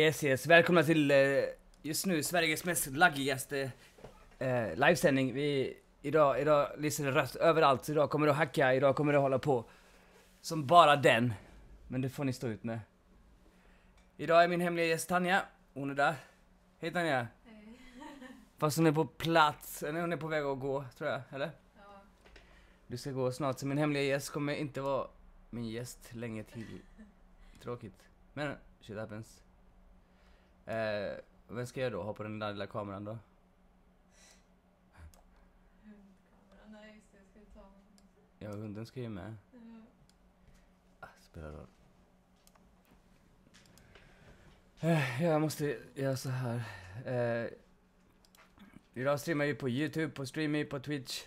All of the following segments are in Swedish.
Yes. Välkomna till just nu Sveriges mest laggigaste livesändning. Idag lyser det röst överallt, så idag kommer det att hacka, idag kommer det att hålla på som bara den. Men det får ni stå ut med. Idag är min hemliga gäst Tanja, hon är där. Hej Tanja. Hej. Fast hon är på plats, eller hon är på väg att gå, tror jag, eller? Ja. Du ska gå snart, så min hemliga gäst kommer inte vara min gäst länge till. Tråkigt. Men shit happens. Vem ska jag då ha på den där lilla kameran då? Hundkameran, nej just det, jag ska ta honom. Ja, hunden ska ju med. Spelar roll. Jag måste göra så här. Idag streamar vi på YouTube, på Streamy, på Twitch.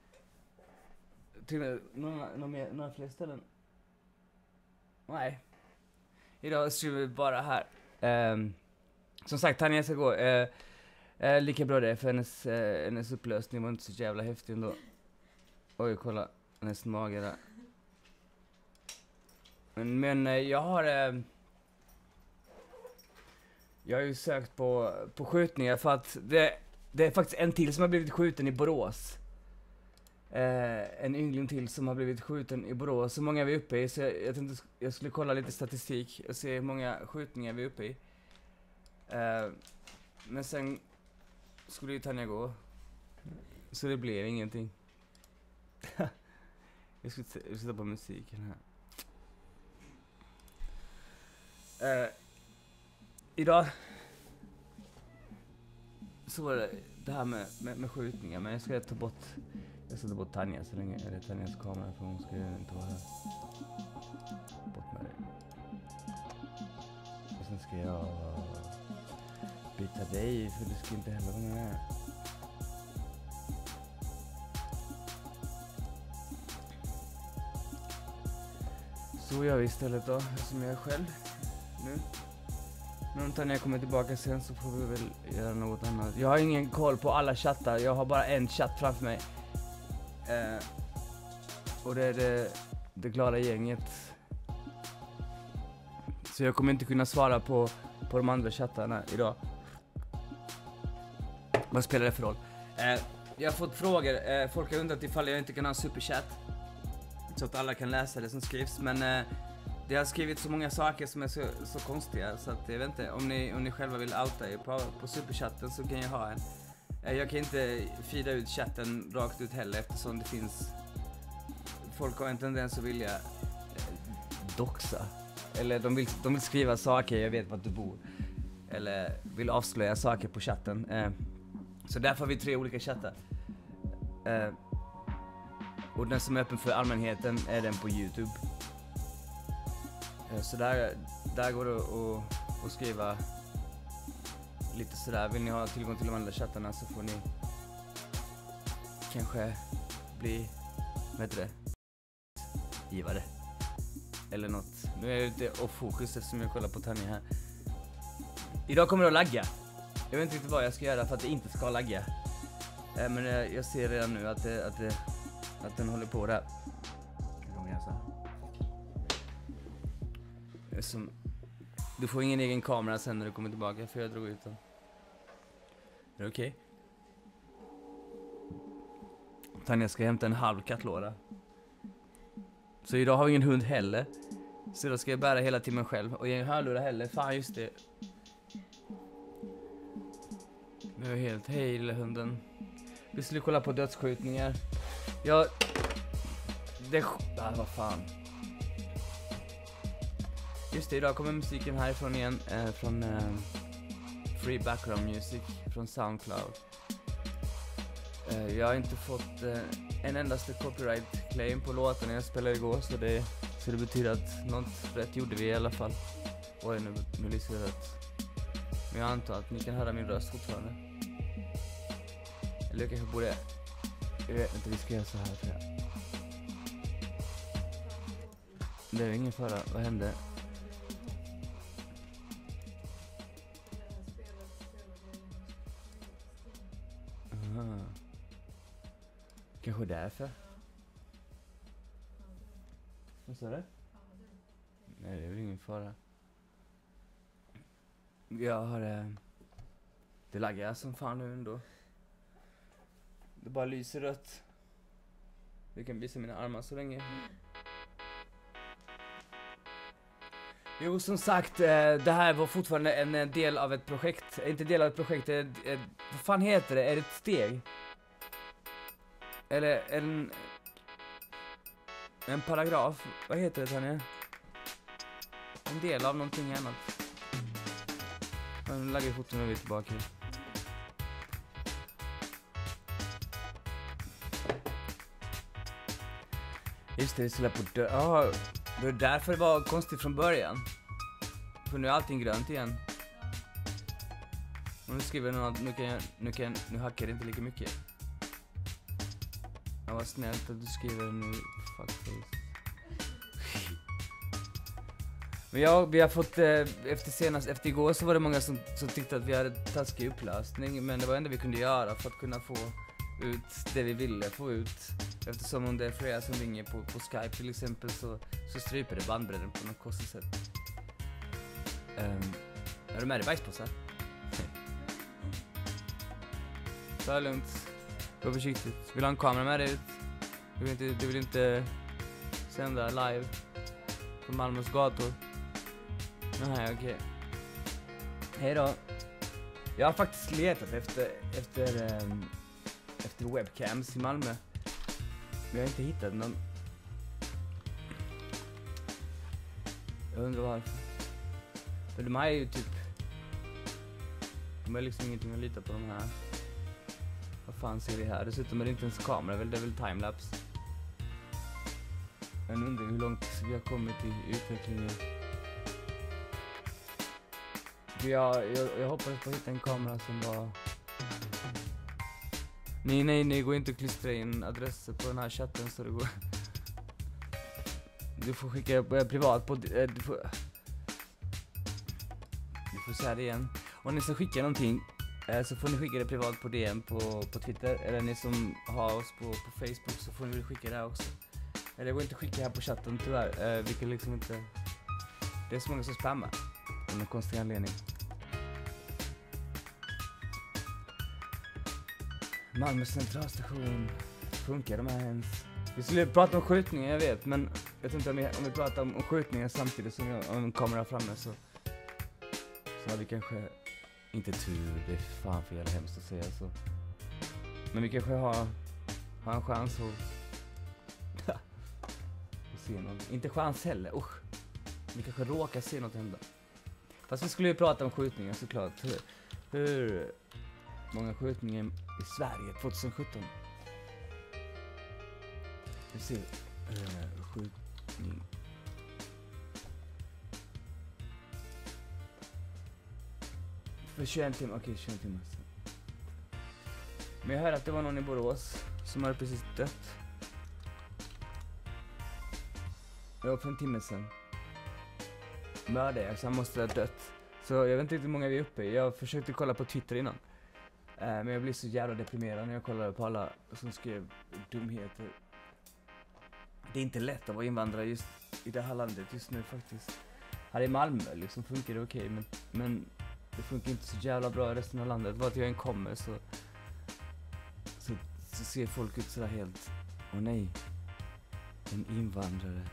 Till några fler ställen. Nej. Idag streamar vi bara här. Som sagt, Tanja ska gå. Lika bra det, för hennes upplösning var inte så jävla häftig ändå. Oj, kolla. Hennes mage där. Men jag har ju sökt på skjutningar för att det är faktiskt en till som har blivit skjuten i Borås. En yngling till som har blivit skjuten i Borås. Så många är vi uppe i, så jag tänkte jag skulle kolla lite statistik och se hur många skjutningar vi är uppe i. Men sen skulle ju Tanja gå. Så det blev ingenting. Jag ska sätta på musiken här. Idag så var det här med skjutningar, men jag ska ta bort Tanja så länge, eller Tanjas kamera, för hon ska ju inte vara här. Bort med det. Och sen ska jag byta dig, för du ska inte heller vara med. Så gör vi istället då, som jag är själv nu. Men om Tanja kommer tillbaka sen så får vi väl göra något annat. Jag har ingen koll på alla chattar, jag har bara en chatt framför mig. Och det är det glada gänget. Så jag kommer inte kunna svara på de andra chattarna idag. Vad spelar det för roll? Jag har fått frågor, folk har undrat ifall jag inte kan ha superchat, så att alla kan läsa det som skrivs, men det har skrivit så många saker som är så konstiga, så att jag vet inte, om ni själva vill outa er på superchatten så kan jag ha en. Jag kan inte feeda ut chatten rakt ut heller, eftersom det finns folk har en tendens att vilja doxa. Eller de vill skriva saker, jag vet vart du bor. Eller vill avslöja saker på chatten. Så därför har vi 3 olika chattar. Och den som är öppen för allmänheten är den på YouTube. Så där går det att skriva lite sådär. Vill ni ha tillgång till de andra chattarna så får ni kanske bli, vet du det, givare eller något. Nu är jag lite off-fokus eftersom jag kollar på Tanja här. Idag kommer det att lagga. Jag vet inte riktigt vad jag ska göra för att det inte ska lagga. Men jag ser redan nu att den håller på där. Du får ingen egen kamera sen när du kommer tillbaka, för jag drog ut den. Är det okej? Tanja ska hämta en halv kattlåda. Så idag har vi ingen hund heller. Så då ska jag bära hela timmen själv. Och ingen hörlurar heller, fan just det. Vi är helt, hej lilla hunden. Vi skulle kolla på dödsskjutningar. Vad fan. Just det, idag kommer musiken härifrån igen, från Free Background Music, från Soundcloud. Jag har inte fått en endaste copyright claim på låten jag spelade igår, så det betyder att något rätt gjorde vi i alla fall. Oj, nu lyser det rätt. Men jag antar att ni kan höra min röst fortfarande. Eller jag kanske borde... Jag vet inte, vi ska göra så här, tror jag. Det är ingen fara, vad hände? Kanske därför. Vad sa du? Nej, det är väl ingen fara. Jag har... Det laggar som fan nu ändå. Det bara lyser rött. Du kan visa mina armar så länge. Jo, som sagt, det här var fortfarande en del av ett projekt. Inte del av ett projekt, vad fan heter det? Är det ett steg? Eller en paragraf? Vad heter det, Tanja? En del av någonting annat. Nu lägger foten och vi är tillbaka. Just det, vi skulle på dö... Ja, det är därför det var konstigt från början. För nu är allting grönt igen. Och nu skriver någon att nu hackar det inte lika mycket. Ja, vad snällt att du skriver nu. Fuckface. Men vi har fått, efter igår så var det många som tyckte att vi hade taskig upplösning. Men det var det enda vi kunde göra för att kunna få ut det vi ville få ut. Eftersom om det är flera som ringer på Skype till exempel så stryper det bandbredden på något konstigt sätt. Är du med i bajspåsar? Ta det lugnt. Gå försiktigt. Vill du ha en kamera med dig ut? Du vill inte sända live på Malmös gator? Nej, okej. Hej då. Jag har faktiskt letat efter webcams i Malmö. Men jag har inte hittat någon. Jag undrar varför. För de här är ju typ... De är liksom ingenting att lita på de här. Vad fan ser vi här? Dessutom är det inte ens kamera, det är väl timelapse. Jag undrar hur långt vi har kommit i utvecklingen. Jag hoppades på att hitta en kamera som var... Nej, går inte att klistra in adresser på den här chatten så det går... Du får skicka privat på... Du får säga det igen. Om ni ska skicka någonting så får ni skicka det privat på DM på Twitter. Eller ni som har oss på Facebook så får ni väl skicka det också. Eller det går inte att skicka här på chatten tyvärr. Vilket liksom inte... Det är så många som spammar. Av någon konstig anledning. Malmö centralstation. Funkar de här ens? Vi skulle prata om skjutningar, jag vet. Men jag tror inte om vi pratar om skjutningar samtidigt som jag har en kamera framme så har vi kanske inte tur. Det är fan för jävla hemskt att säga så. Men vi kanske har en chans att se något. Inte chans heller, usch. Vi kanske råkar se något hända. Fast vi skulle ju prata om skjutningar såklart. Hur många skjutningar i Sverige 2017? Vi ser skjutning. För 21 timmar, okej 21 timmar sedan. Men jag hörde att det var någon i Borås som hade precis dött. Det var för en timme sedan. Mördare, så han måste ha dött. Så jag vet inte hur många vi är uppe i. Jag försökte kolla på Twitter innan. Men jag blev så jävla deprimerad när jag kollade på alla som skrev dumheter. Det är inte lätt att vara invandrare just i det här landet just nu faktiskt. Här i Malmö liksom funkar det okej, men det funkar inte så jävla bra i resten av landet. Vart jag än kommer så ser folk ut sådär helt... Åh nej, en invandrare.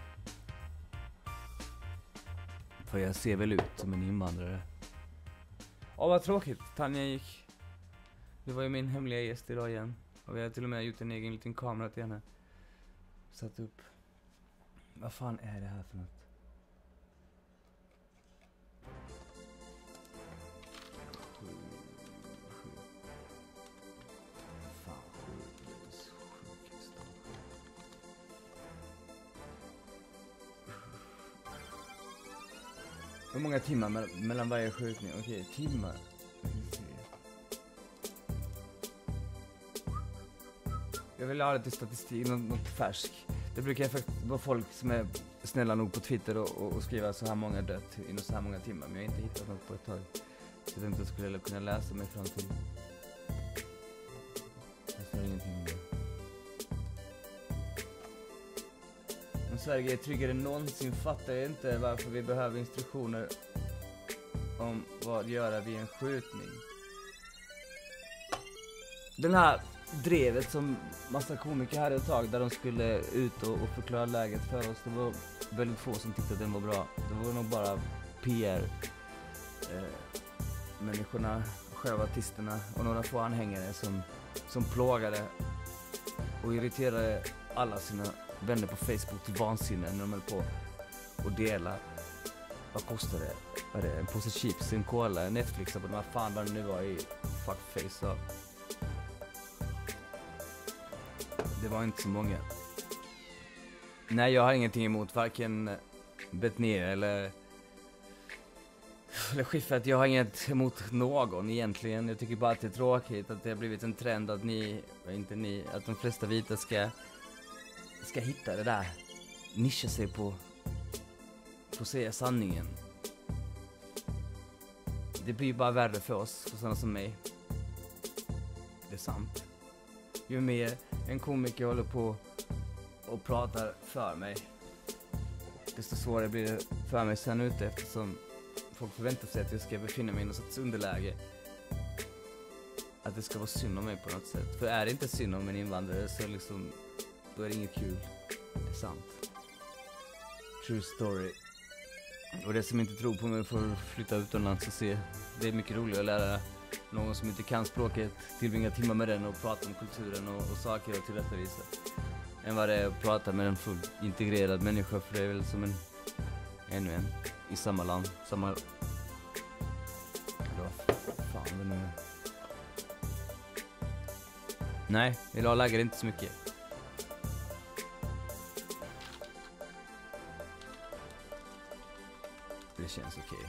För jag ser väl ut som en invandrare. Åh vad tråkigt, Tanja gick. Det var ju min hemliga gäst idag igen. Och vi har till och med gjort en egen liten kamera till henne. Satt upp. Vad fan är det här för något? Hur många timmar mellan varje skjutning? Okej, timmar. Jag vill ha lite statistik, något färsk. Det brukar faktiskt vara folk som är snälla nog på Twitter och skriva så här många dött inom så här många timmar. Men jag har inte hittat något på ett tag. Så jag tänkte att jag skulle kunna läsa mig fram till. Jag ser ingenting om det. Om Sverige är tryggare än någonsin fattar jag inte varför vi behöver instruktioner om vad göra vid en skjutning. Den här drevet som massa komiker hade ett tag där de skulle ut och förklara läget för oss. Det var väldigt få som tyckte att den var bra. Det var nog bara PR människorna, själva artisterna och några få anhängare som plågade och irriterade alla sina vänner på Facebook till vansinne när de höll på och dela. Vad kostar det? Vad är det? En påse chips, en cola, en Netflix och vad fan vad det nu var i fuckface. Så. Det var inte så många. Nej, jag har ingenting emot varken Betnér eller Schyffert. Jag har inget emot någon egentligen. Jag tycker bara att det är tråkigt att det har blivit en trend att att de flesta vita ska hitta det där. Nischa sig på att säga sanningen. Det blir bara värre för oss, för sådana som mig. Det är sant. Ju mer en komiker håller på och pratar för mig, desto svårare blir det för mig sen ute, eftersom folk förväntar sig att jag ska befinna mig i något sorts underläge. Att det ska vara synd om mig på något sätt. För är det inte synd om en invandrare så liksom, då är det inget kul. Det är sant. True story. Och det som inte tror på mig får flytta utomlands och se. Det är mycket roligare att lära någon som inte kan språket, tillbringa timmar med den och prata om kulturen och saker och tillrättavisa, än vad det är att prata med en fullt integrerad människa, för det är väl som ännu en i samma land, samma... Fan, det nu... Nej, idag lägger det inte så mycket. Det känns okej.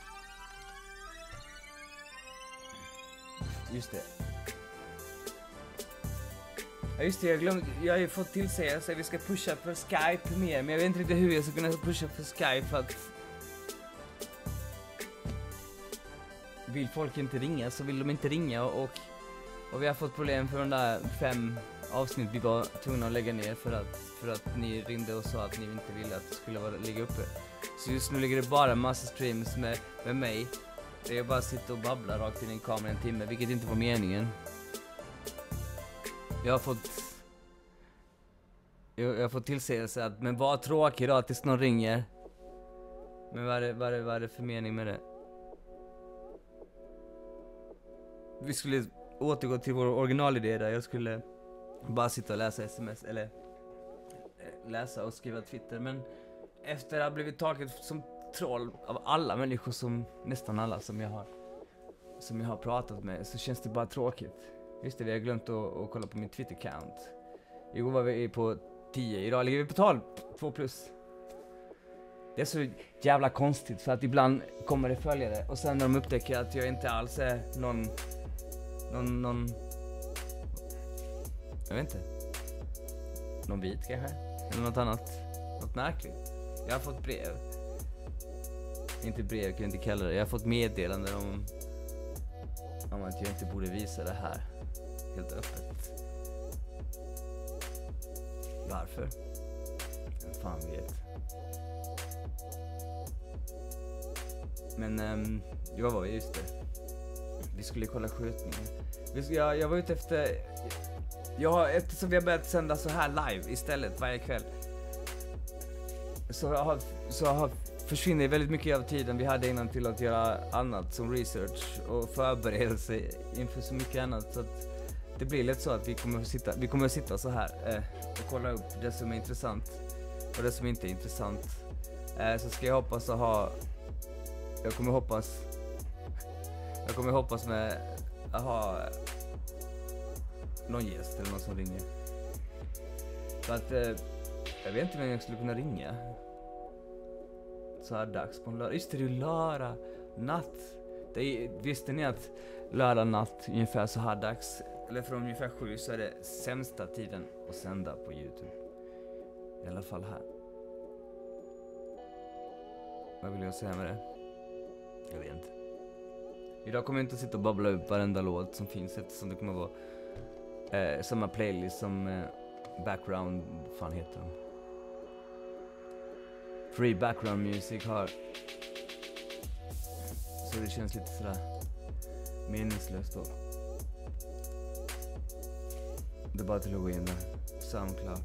Just det. Ja, just det, jag har ju fått tillsäga så att vi ska pusha för Skype mer, men jag vet inte riktigt hur jag ska kunna pusha för Skype, för att vill folk inte ringa så vill de inte ringa, och vi har fått problem för de där 5 avsnitt vi var tvungna att lägga ner för att ni ringde och sa att ni inte ville att det skulle ligga uppe. Så just nu ligger det bara massa streams med mig. Det är bara att sitta och babbla rakt in i en kamera en timme, vilket inte var meningen. Jag har fått tillsägelse att, men var tråkig då tills någon ringer. Men vad är det för mening med det? Vi skulle återgå till vår originalidé där jag skulle bara sitta och läsa sms, eller läsa och skriva Twitter, men efter att ha blivit taget som troll av alla människor, som nästan alla som jag har pratat med, så känns det bara tråkigt. Just det, vi har glömt att kolla på min Twitter-account. Igår var vi på 10, idag ligger vi på 12, 2+. Det är så jävla konstigt, för att ibland kommer det följare och sen när de upptäcker att jag inte alls är någon jag vet inte, någon vit kanske, eller något annat, något märkligt. Jag har fått brev, inte brev kan jag inte kalla det, jag har fått meddelanden om att jag inte borde visa det här helt öppet. Varför? Vem fan vet. Men jag var just det. Vi skulle kolla skjutningen. Jag var ute efter... Eftersom vi har börjat sända så här live istället varje kväll, så försvinner väldigt mycket av tiden vi hade innan till att göra annat som research och förberedelse inför så mycket annat, så att det blir lätt så att vi kommer att sitta så här och kolla upp det som är intressant och det som inte är intressant. Så ska jag hoppas att ha... Jag kommer hoppas med att ha någon gäst eller någon som ringer. Så att jag vet inte vem jag skulle kunna ringa så här dags på en lördag. Just det, det är lördag natt. Visste ni att lördag natt ungefär så här dags, eller från ungefär 7, så är det sämsta tiden att sända på YouTube. I alla fall här. Vad vill jag säga med det? Jag vet inte. Idag kommer jag inte att sitta och babbla upp varenda låt som finns, eftersom det kommer att vara samma playlist som background, fan heter den? Free background music har så det känns lite sådär meningslöst då. Det är bara till att gå in där. SoundCloud.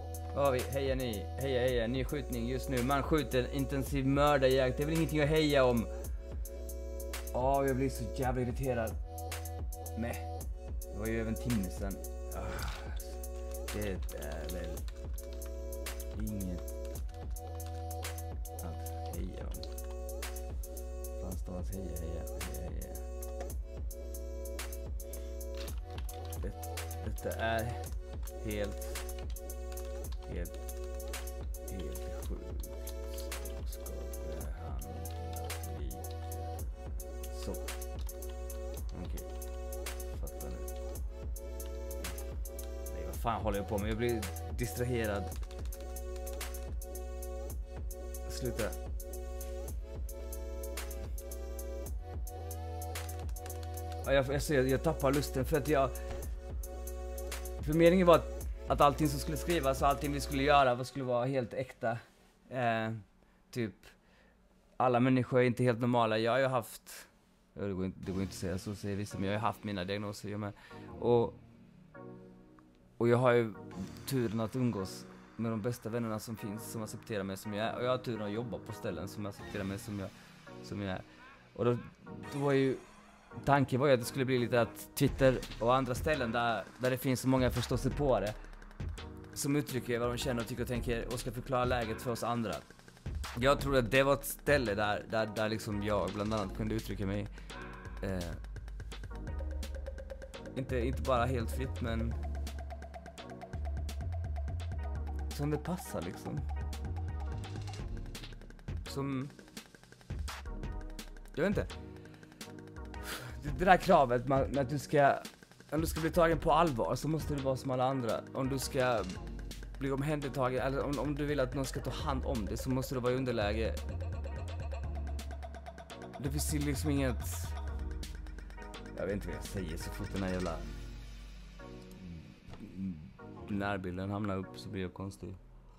Heja, ny skjutning just nu. Man skjuter intensiv mördarjakt. Det är väl ingenting att heja om. Jag blir så jävla irriterad. Nej, det var ju över en timme sedan. Det är väl inget att heja om. Fanns det att heja. Detta är helt sjukt. Så ska behandlas lika. Så. Okej. Fattar nu. Nej, vad fan håller jag på med? Jag blir distraherad. Sluta. Jag tappar lusten för att för meningen var att allting som skulle skrivas och allting vi skulle göra skulle vara helt äkta. Typ, alla människor är inte helt normala. Jag har ju haft, det går inte att säga så, säger vissa, men jag har haft mina diagnoser. Jag med. Och jag har ju turen att umgås med de bästa vännerna som finns, som accepterar mig som jag är. Och jag har turen att jobba på ställen som accepterar mig som jag är. Och då var ju tanken var ju att det skulle bli lite att Twitter och andra ställen där det finns så många förståsigpåare som uttrycker vad de känner och tycker och tänker och ska förklara läget för oss andra. Jag tror att det var ett ställe där liksom jag bland annat kunde uttrycka mig inte bara helt fritt, men som det passar liksom. Som jag vet inte. Det där kravet med att om du ska bli tagen på allvar så måste du vara som alla andra. Om du ska bli omhändertagen eller om du vill att någon ska ta hand om det så måste du vara i underläge. Det finns liksom inget. Jag vet inte vad jag säger, så fort den här jävla närbilden hamnar upp så blir jag konstig.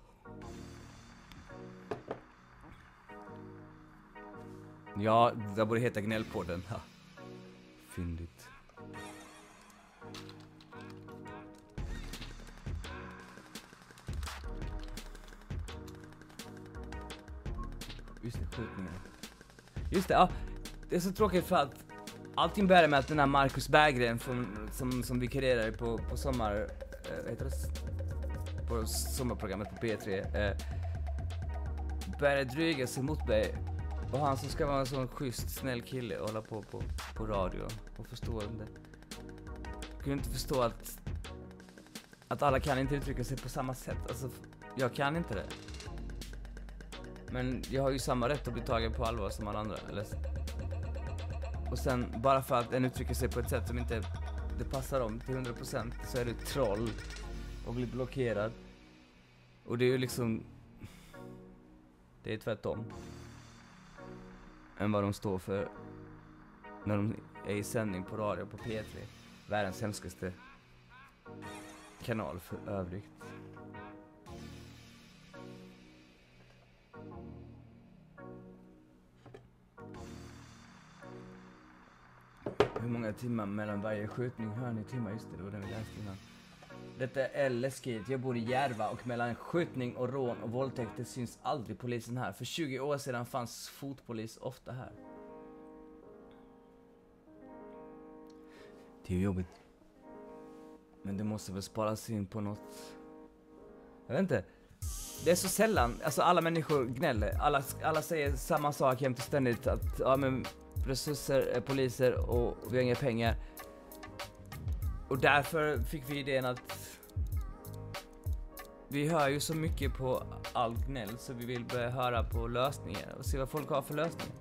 Ja, det borde heta Gnällpodden. Ha. Fyndigt. Just det, skjutningen. Just det, ja. Det är så tråkigt för att allting började med att den här Marcus Berggren som vikarierar på sommar... heter det? På sommarprogrammet på P3. Började dryga sig mot mig. Och han som ska vara en sån schysst, snäll kille och hålla på radio och förstå det. Jag kunde inte förstå att alla kan inte uttrycka sig på samma sätt. Alltså, jag kan inte det. Men jag har ju samma rätt att bli tagen på allvar som alla andra. Eller? Och sen, bara för att en uttrycker sig på ett sätt som inte det passar om till 100% så är det troll och blir blockerad. Och det är ju liksom... Det är tvärtom än vad de står för när de är i sändning på radio på P3, världens hemskaste kanal för övrigt. Hur många timmar mellan varje skjutning hör ni timmar? Just det var den vi läste innan. Detta är läskigt. Jag bor i Järva och mellan skjutning och rån och våldtäkter syns aldrig polisen här. För 20 år sedan fanns fotpolis ofta här. Det är ju jobbigt. Men det måste väl sparas in på något. Jag vet inte. Det är så sällan, alltså alla människor gnäller. Alla säger samma sak jämt och ständigt. Att ja men resurser, poliser och vi har inga pengar. Och därför fick vi idén att vi hör ju så mycket på all gnäll så vi vill börja höra på lösningar och se vad folk har för lösningar.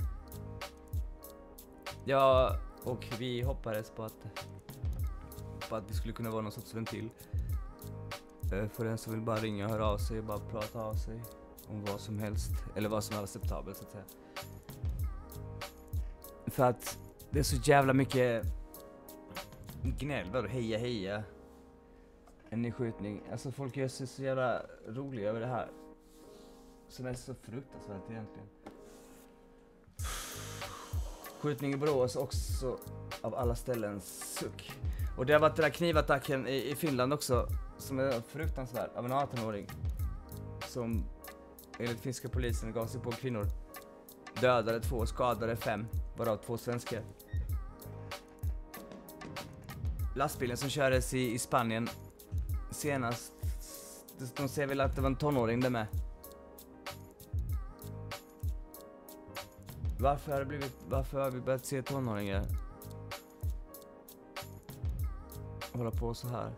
Ja, och vi hoppades på att vi skulle kunna vara någon sorts ventil. För den som vill bara ringa och höra av sig och bara prata av sig om vad som helst. Eller vad som är acceptabelt så att säga. För att det är så jävla mycket gnäll, bara heja. En ny skjutning. Alltså folk gör sig så jävla roliga över det här. Som är så fruktansvärt egentligen. Skjutning i Borås också av alla ställen, suck. Och det har varit den där knivattacken i Finland också, som är fruktansvärd, av en 18-åring. Som enligt finska polisen gav sig på kvinnor. Dödade 2, skadade 5, varav 2 svenskar. Lastbilen som kördes i Spanien senast, de säger väl att det var en tonåring där med. Varför har vi börjat se tonåringar hålla på så här?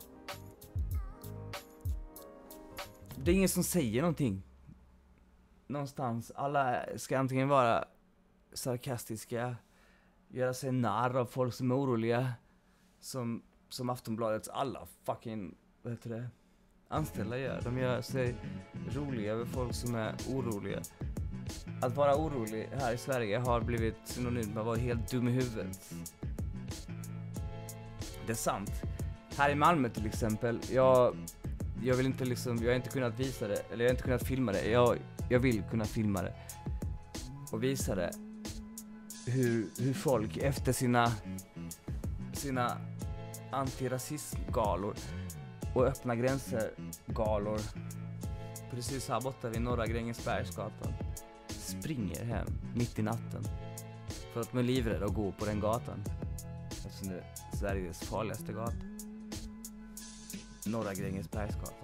Det är ingen som säger någonting. Någonstans. Alla ska antingen vara sarkastiska, göra sig narr av folk som är oroliga, som Aftonbladets alla fucking, vad heter det, anställda gör. De gör sig roliga över folk som är oroliga. Att vara orolig här i Sverige har blivit synonymt med att vara helt dum i huvudet. Det är sant. Här i Malmö till exempel, jag vill inte liksom, jag har inte kunnat visa det, eller jag har inte kunnat filma det. Jag vill kunna filma det och visa det. Hur folk efter sina antirasismgalor och öppna gränser-galor precis här borta vid Norra Grängesbergsgatan springer hem mitt i natten för att de är livrädda att gå på den gatan, eftersom det är Sveriges farligaste gata, Norra Grängesbergsgatan.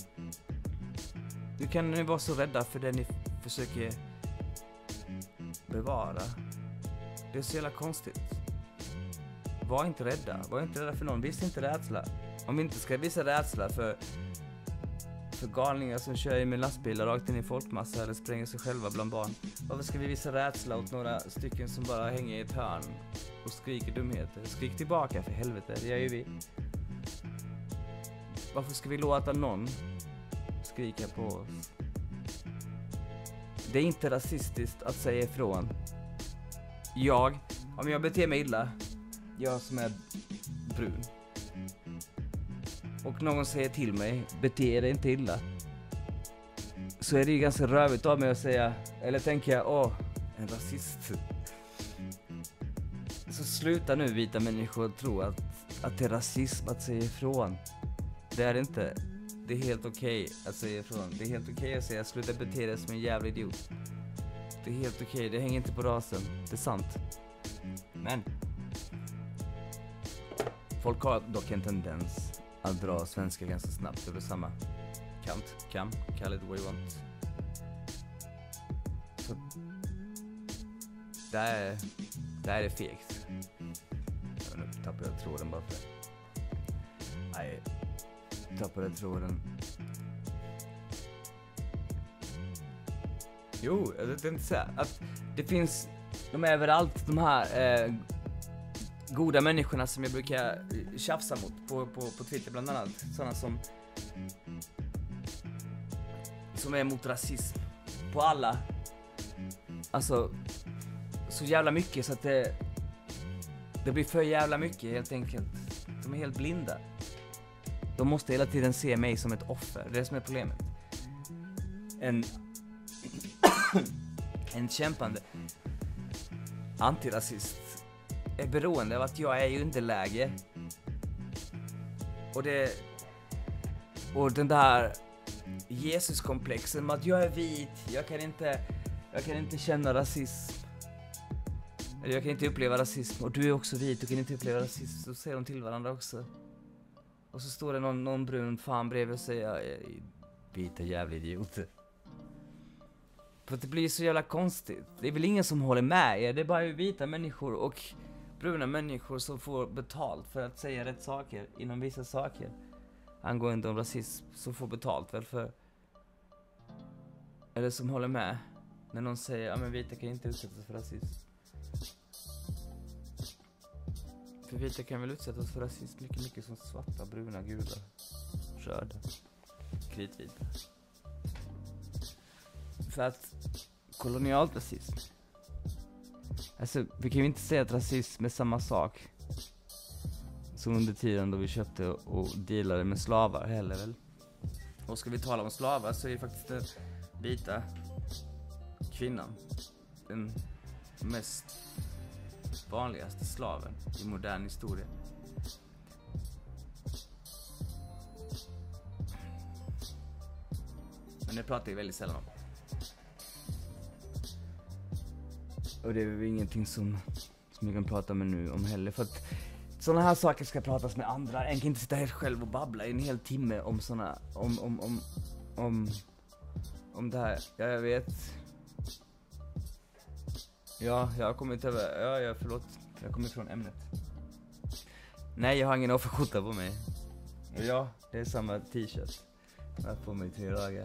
Nu kan ni vara så rädda för det ni försöker bevara. Det är så jävla konstigt. Var inte rädda för någon, visa inte rädsla. Om vi inte ska visa rädsla för galningar som kör med lastbilar rakt in i folkmassa eller spränger sig själva bland barn, varför ska vi visa rädsla åt några stycken som bara hänger i ett hörn och skriker dumheter? Skrik tillbaka för helvete, det gör ju vi. Varför ska vi låta någon skrika på oss? Det är inte rasistiskt att säga ifrån. Om jag beter mig illa, jag som är brun, och någon säger till mig, bete dig inte illa, så är det ju ganska rövigt av mig att säga, eller tänker jag, en rasist. Så sluta nu, vita människor, tro att det är rasism att säga ifrån. Det är det inte. Det är helt okej att säga ifrån. Det är helt okej att säga, sluta bete dig som en jävla idiot. Det är helt okej, det hänger inte på rasen. Det är sant. Men folk har dock en tendens att dra svenska ganska snabbt över samma kant. Call it what you want. Så där är det fegt. Nu tappar jag tråden bara för det. Nej, tappade tråden. Jo, jag vet inte säga att det finns, de är överallt, de här goda människorna som jag brukar tjafsa mot på Twitter bland annat, sådana som är emot rasism på alla, alltså så jävla mycket så att det blir för jävla mycket helt enkelt. De är helt blinda. De måste hela tiden se mig som ett offer. Det är det som är problemet. En kämpande antirasist är beroende av att jag är i underläge. Och den där Jesuskomplexen med att jag är vit, jag kan inte känna rasism. Eller jag kan inte uppleva rasism. Och du är också vit, du kan inte uppleva rasism. Så säger de till varandra också. Och så står det någon brun fan bredvid och säger, vita jävla idioter. För att det blir så jävla konstigt. Det är väl ingen som håller med er. Det är bara vita människor och bruna människor som får betalt för att säga rätt saker inom vissa saker. Angående om rasism, som får betalt väl för. Eller som håller med när någon säger, men vita kan inte utsättas för rasism. För vita kan väl utsättas för rasism lika mycket som svarta, bruna, gula, röda, kritvita. För att kolonialt rasism, alltså vi kan ju inte säga att rasism är samma sak som under tiden då vi köpte och dealade med slavar heller väl. Och ska vi tala om slavar så är det faktiskt den vita kvinnan den mest vanligaste slaven i modern historia. Men det pratar jag väldigt sällan om. Och det är ju ingenting som jag kan prata med nu om heller. För att sådana här saker ska pratas med andra. En kan inte sitta helt själv och babbla i en hel timme om såna, om det här. Ja, jag vet. Ja, jag har kommit över. Ja, förlåt. Jag kommer ifrån ämnet. Nej, jag har ingen offerskjorta på mig. Ja, det är samma t-shirt. Jag har på mig 3 dagar.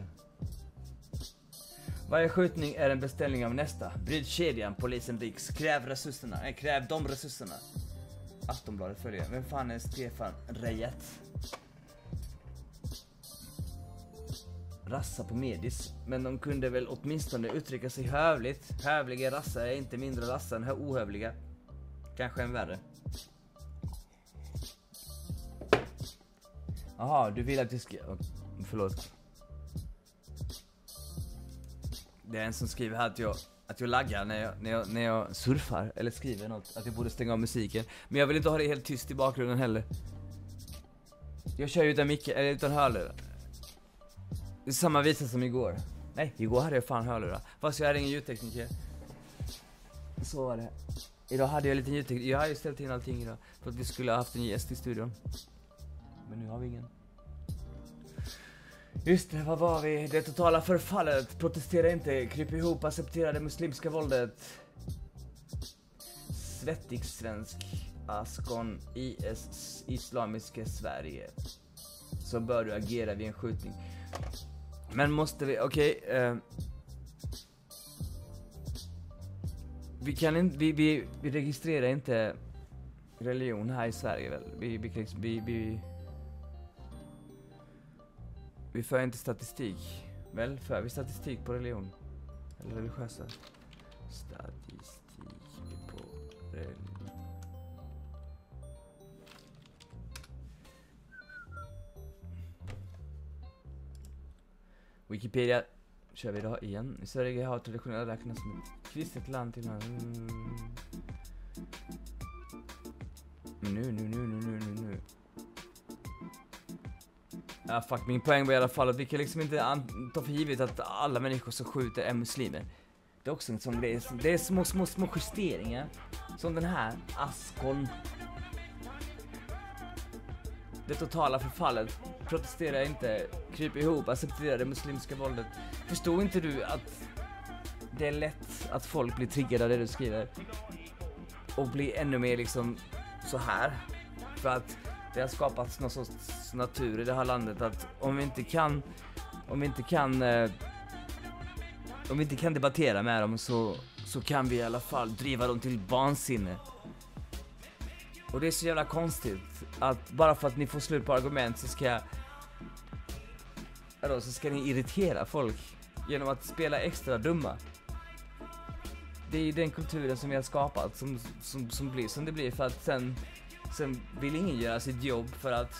Varje skjutning är en beställning av nästa. Bryt kedjan, polisen Riks. Kräv resurserna. Nej, kräv de resurserna. Aftonbladet följer. Vem fan är Stefan Rejet? Rassa på medis. Men de kunde väl åtminstone uttrycka sig hövligt. Hövliga rassar är inte mindre rassar än ohövliga. Kanske en värre. Jaha, du vill att jag ska... Förlåt. Det är en som skriver här att jag laggar när jag surfar eller skriver något, att jag borde stänga av musiken. Men jag vill inte ha det helt tyst i bakgrunden heller. Jag kör utan mick eller utan hörlurar. Det är samma visa som igår. Nej, igår hade jag fan hörlurar. Fast jag hade ingen ljudtekniker. Så var det. Idag hade jag lite ljudtekniker. Jag har ju ställt in allting idag för att vi skulle ha haft en gäst i studion. Men nu har vi ingen. Just det, vad var vi? Det totala förfallet. Protestera inte, kryp ihop, acceptera det muslimska våldet. Svettig svensk Askon IS islamiska Sverige. Så bör du agera vid en skjutning. Men måste vi, okej. Vi kan inte, vi registrerar inte religion här i Sverige väl? Vi för inte statistik. Väl, för vi statistik på religion? Eller religiösa? Statistik på religion. Wikipedia kör vi idag igen. I Sverige har traditionellt räknats som ett kristet land till Nu. Ja, fuck, min poäng var i alla fall att vi kan liksom inte ta för givet att alla människor som skjuter är muslimer. Det är också en sån grej. Det är små justeringar. Som den här, Askon. Det totala förfallet. Protestera inte, kryp ihop, acceptera det muslimska våldet. Förstår inte du att det är lätt att folk blir triggade av det du skriver? Och blir ännu mer liksom så här. För att det har skapats någon sorts natur i det här landet att om vi inte kan debattera med dem så kan vi i alla fall driva dem till vansinne. Och det är så jävla konstigt att bara för att ni får slut på argument så ska ni irritera folk genom att spela extra dumma. Det är den kulturen som vi har skapat som blir som det blir för att sen vill ingen göra sitt jobb för att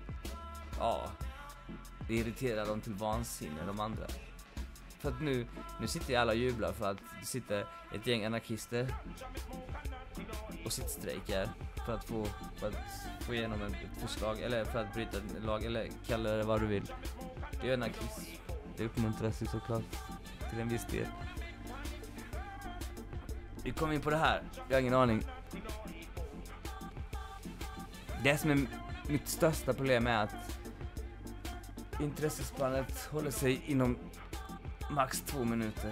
det irriterar dem till vansinne de andra. För att nu sitter alla och jublar för att det sitter ett gäng anarkister och sittstrejkar för att få igenom ett förslag eller för att bryta en lag eller kalla det vad du vill. Det är anarkism. Det uppmuntras ju såklart till en viss del. Vi kom in på det här. Jag har ingen aning. Det som är mitt största problem är att intressespannet håller sig inom max 2 minuter.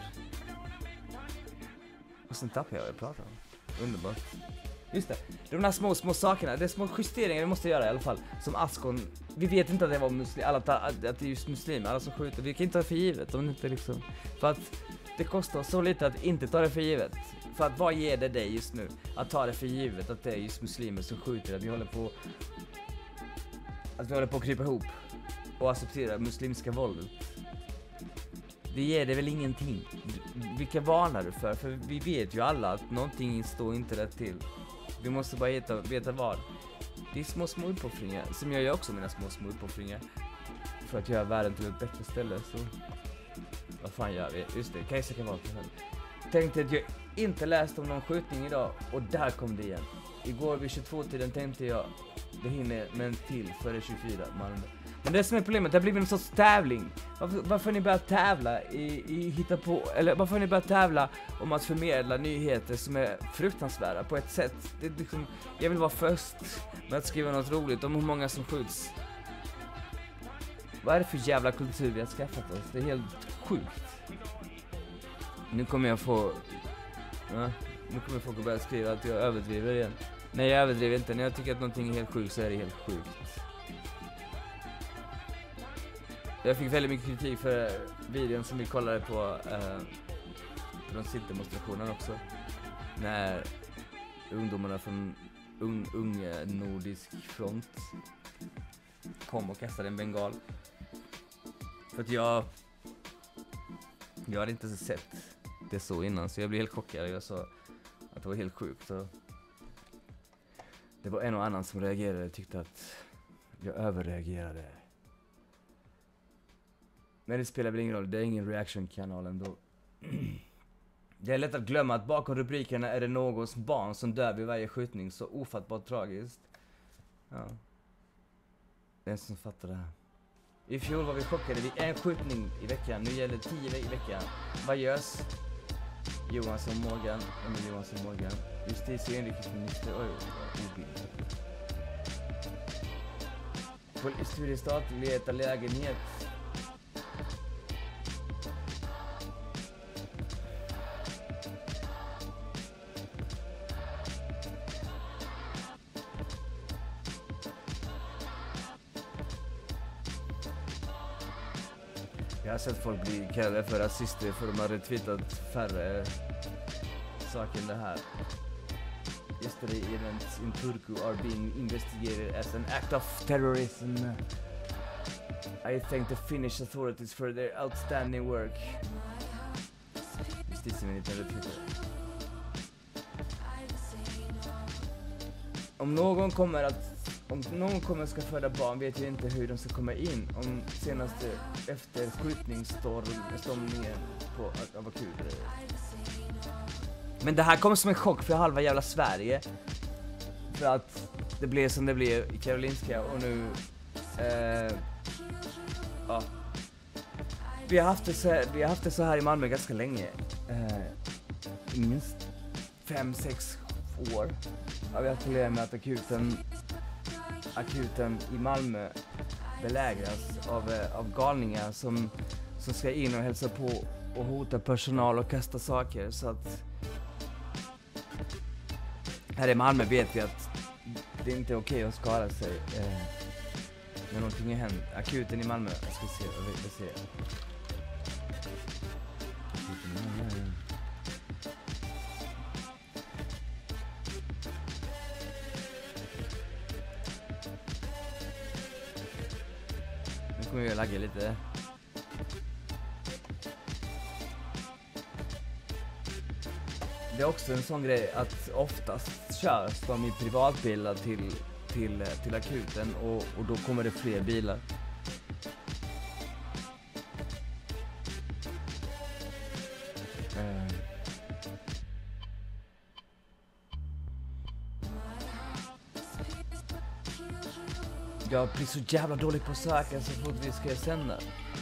Och sen tappar jag vad jag pratar om. Underbart. Just det, de här små sakerna, det är små justeringar vi måste göra i alla fall. Som Askon, vi vet inte att det var att det är just muslimer, alla som skjuter. Vi kan inte ta det för givet om det inte liksom. För att det kostar så lite att inte ta det för givet. För att vad ger det dig just nu? Att ta det för givet att det är just muslimer som skjuter, att vi håller på att krypa ihop och acceptera muslimska våldet. Det ger det väl ingenting. Vilka varnar du för? För vi vet ju alla att någonting står inte rätt till. Vi måste bara veta vad. Det är små uppoffringar. Som jag gör också mina små uppoffringar. För att göra världen till ett bättre ställe. Så vad fan gör vi? Just det, Kajsa kan vara för henne. Tänkte att inte läst om någon skjutning idag och där kom det igen. Igår vid 22-tiden tänkte jag det hinner med en till före 24 Malmö. Men det som är problemet, det har blivit en sorts tävling. Varför ni börjar tävla i hitta på, eller varför ni börjar tävla om att förmedla nyheter som är fruktansvärda på ett sätt. Det är liksom, jag vill vara först med att skriva något roligt om hur många som skjuts. Vad är det för jävla kultur vi har skaffat oss? Det är helt sjukt. Nu kommer folk att börja skriva att jag överdriver igen. Nej, jag överdriver inte. När jag tycker att någonting är helt sjukt så är det helt sjukt. Jag fick väldigt mycket kritik för videon som vi kollade på Citydemonstrationen också. När ungdomarna från Ung Nordisk Front kom och kastade en bengal. För att jag hade inte sett det så innan, så jag blev helt chockad. Jag sa att det var helt sjukt. Så det var en och annan som reagerade och tyckte att jag överreagerade. Men det spelar väl ingen roll, det är ingen reaction-kanal ändå. Det är lätt att glömma att bakom rubrikerna är det någons barn som dör vid varje skjutning, så ofattbart tragiskt. Ja. Det är en som fattar det här. I fjol var vi chockade vid en skjutning i veckan, nu gäller 10 i veckan. Vad görs? Johansson Morgan, Emil Johansson Morgan, justitie- och inrikesminister, obild. Polisstyrelsestat letar lägenhet. Jag har sett folk bli kallade för rasister för de har retweetat färre saker än det här. Yesterday events in Turku are being investigated as an act of terrorism. I thank the Finnish authorities for their outstanding work. Justitieministern retweetar. Om någon kommer ska föda barn vet jag inte hur de ska komma in. Om senaste efter skjutningsstormningen på akut. Men det här kom som en chock för halva jävla Sverige. För att det blev som det blev i Karolinska och nu ja. Vi har haft det så här i Malmö ganska länge. Minst 5-6 år har vi haft problem med att akuten i Malmö belägras av galningar som ska in och hälsa på och hota personal och kasta saker. Så att här i Malmö vet vi att det inte är okej att skada sig när någonting har hänt. Akuten i Malmö, jag ska se. Nu kommer jag lagga lite. Det är också en sån grej att oftast körs de i privatbilar till akuten och då kommer det fler bilar. Jag blir så jävla dålig på att söka så fort vi ska sända.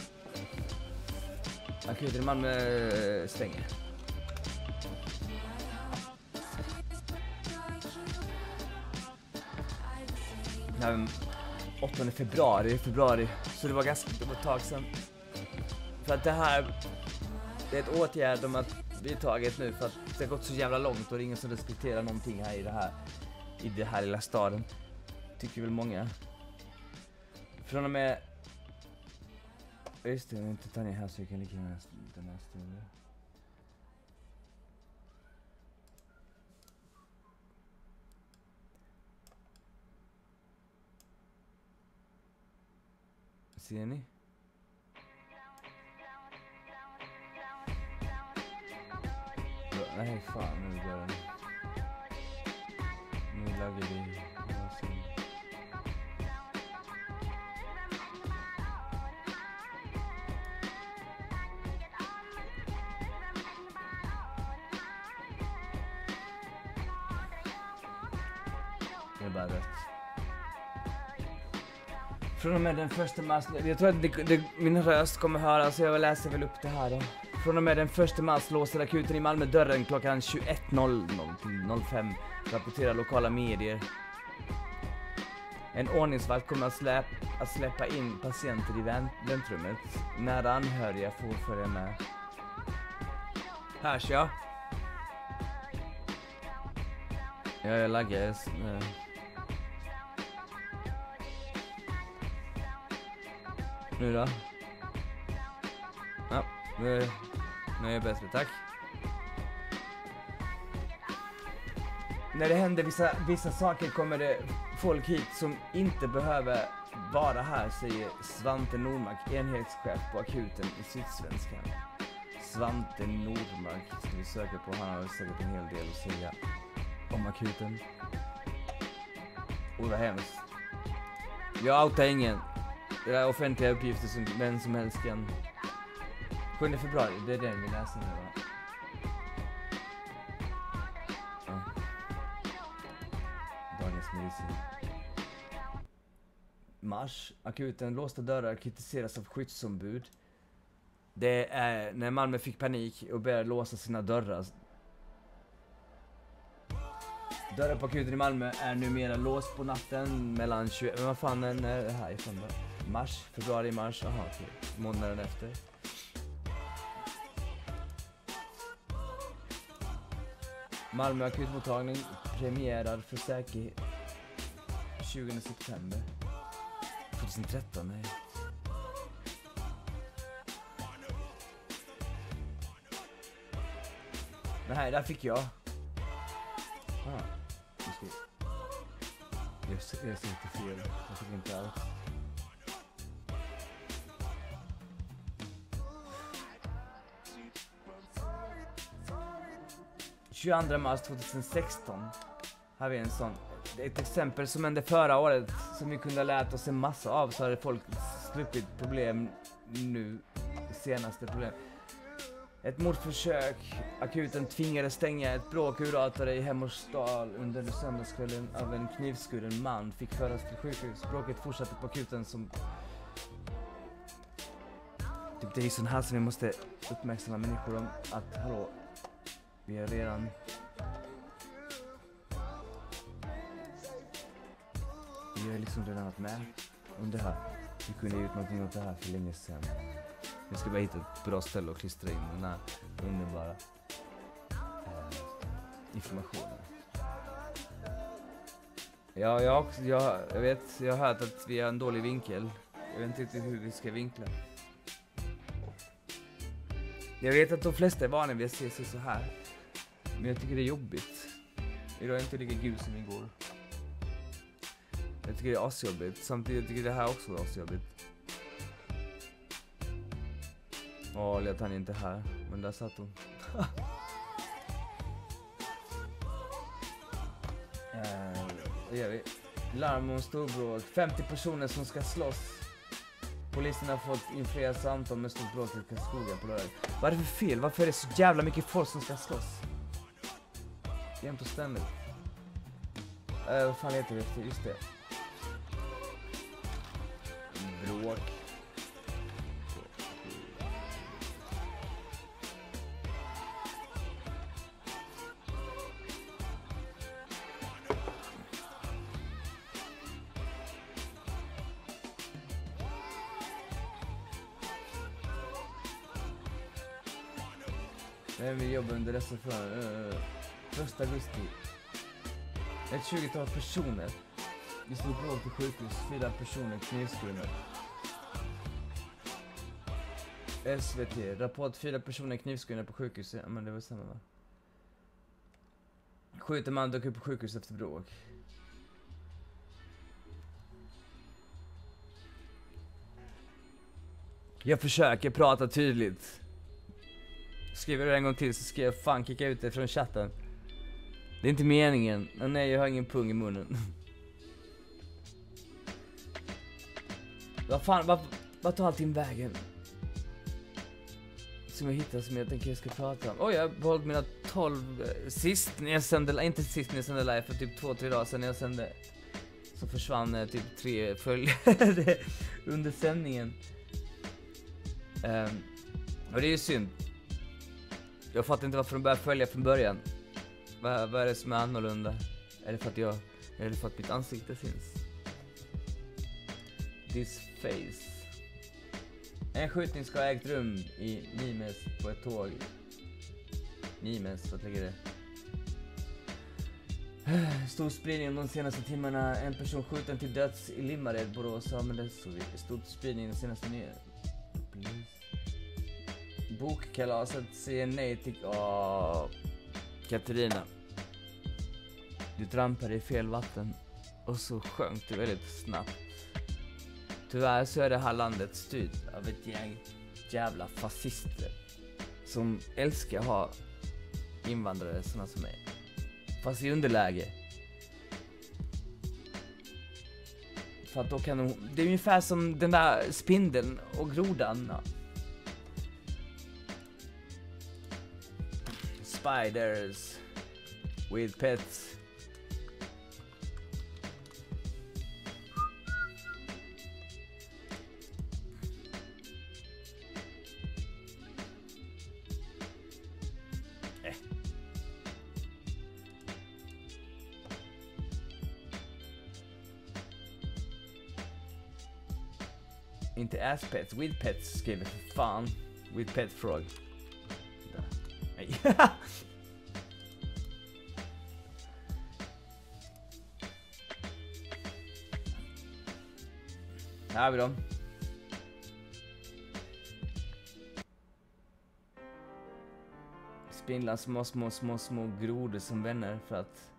Akuten i Malmö stänger. Ja, 8 februari, så det var ett tag sedan. För att det här är ett åtgärd de har vidtagit nu för att det har gått så jävla långt och det är ingen som respekterar någonting här i det här lilla staden. Tycker väl många. Från och med... Just det, jag vill inte ta ner här så jag kan lika gärna den här stunden. Ser ni? Nej fan, nu går den. Nu laggar vi. bara rött. Från och med den 1 mars, jag tror att min röst kommer höras, så jag läser väl upp det här då. Från och med den 1 mars låser akuten i Malmö dörren klockan 21.00 till 05, rapporterar lokala medier. En ordningsvakt kommer att släppa in patienter i väntrummet. Nära anhöriga får följa med. Hörs jag? Jag laggar. Nu då? Ja, nu är jag bättre, tack. När det händer vissa saker kommer det folk hit som inte behöver vara här, säger Svante Nordmark, enhetschef på akuten i Sydsvenskan. Svante Nordmark ska vi söka på, han har säkert en hel del att säga om akuten. Vad hemskt. Jag outar ingen. Det är offentliga uppgifter som vem som helst kan. 7 februari, det är den vi läser nu, va? Ja. Dagens medicin. Mars, akuten, låsta dörrar kritiseras av skyddsombud. Det är när Malmö fick panik och började låsa sina dörrar. Dörren på akuten i Malmö är numera låst på natten mellan 20... Men vad fan är det här ifrån då? Mars, februari, mars, aha, okej. Månaden efter. Malmö akutmottagning premierar för säkerhet 20 september 2013, nej. Nej, där fick jag. Jag ser inte fel. Jag fick inte alls. ...22 mars 2016... ...har vi en sån... ...ett exempel som hände förra året... ...som vi kunde ha lärt oss en massa av... ...så hade folk sluppit problem... ...nu... ...senaste problem... Ett mordförsök, akuten tvingades stänga, ett bråk urartade i Hemmersdal under söndagskvällen av en knivskuren man fick föras till sjukhus. Bråket fortsatte på akuten som... Typ det är sån här som vi måste uppmärksamma människor om att, hallå, vi är redan... Vi har liksom redan varit med om det här. Vi kunde gjort någonting åt det här för länge sedan. Jag ska bara hitta ett bra ställe och klistra in den här underbara informationen. Ja, jag vet, jag har hört att vi har en dålig vinkel. Jag vet inte riktigt hur vi ska vinkla. Jag vet att de flesta är vana vid att se sig så här. Men jag tycker det är jobbigt. Idag är inte lika gul som igår. Jag tycker det är asjobbigt. Samtidigt tycker jag det här också är asjobbigt. Att han är inte här, men där satt hon. Vad gör vi? Larm om storbråk. 50 personer som ska slåss. Polisen har fått in flera samtal med stort bråk i Karlskoga på lördag. Vad är det för fel? Varför är det så jävla mycket folk som ska slåss? Jämt och ständigt. Vad fan heter det? Just det. Bråk. Vi jobbar under dessa för 1 augusti. Ett 20-tal personer. Vi stod bråk till sjukhus. 4 personer knivskurna. SVT. Rapport 4 personer knivskurna på sjukhuset. Ja, men det var samma, va? 7 man dök upp på sjukhus efter bråk. Jag försöker prata tydligt. Skriver du en gång till så ska jag fan kicka ut det från chatten. Det är inte meningen. Nej, jag har ingen pung i munnen. Vad fan, vad tar allting vägen? Som jag hittar som jag tänker jag ska prata om. Jag har hållit mina 12 sist när jag sände, inte sist när jag sände live för typ 2-3 dagar sedan när jag sände så försvann typ 3 följare under sändningen. Och det är ju synd. Jag fattar inte varför de börjar följa från början. Vad är det som är annorlunda? Är det för att mitt ansikte syns? This face. En skjutning ska ha ägt rum i Nimes på ett tåg. Nimes, vad ligger det? Stor spridning de senaste timmarna. En person skjuten till döds i Limmared, Borås. Ja, men det är så stor spridning de senaste nyheterna. Bokkalaset säger nej till... Katarina. Du trampade i fel vatten. Och så sjönk du väldigt snabbt. Tyvärr så är det här landet styrt av ett gäng jävla fascister. Som älskar ha invandrare såna som mig. Fast i underläge. För att då kan de... Det är ungefär som den där spindeln och grodan. Ja. Spiders with pets. Inte ass pets, with pets skriver för fan. With pet frog. Nej. Här har vi dem. Spindlar små grodor som vänner för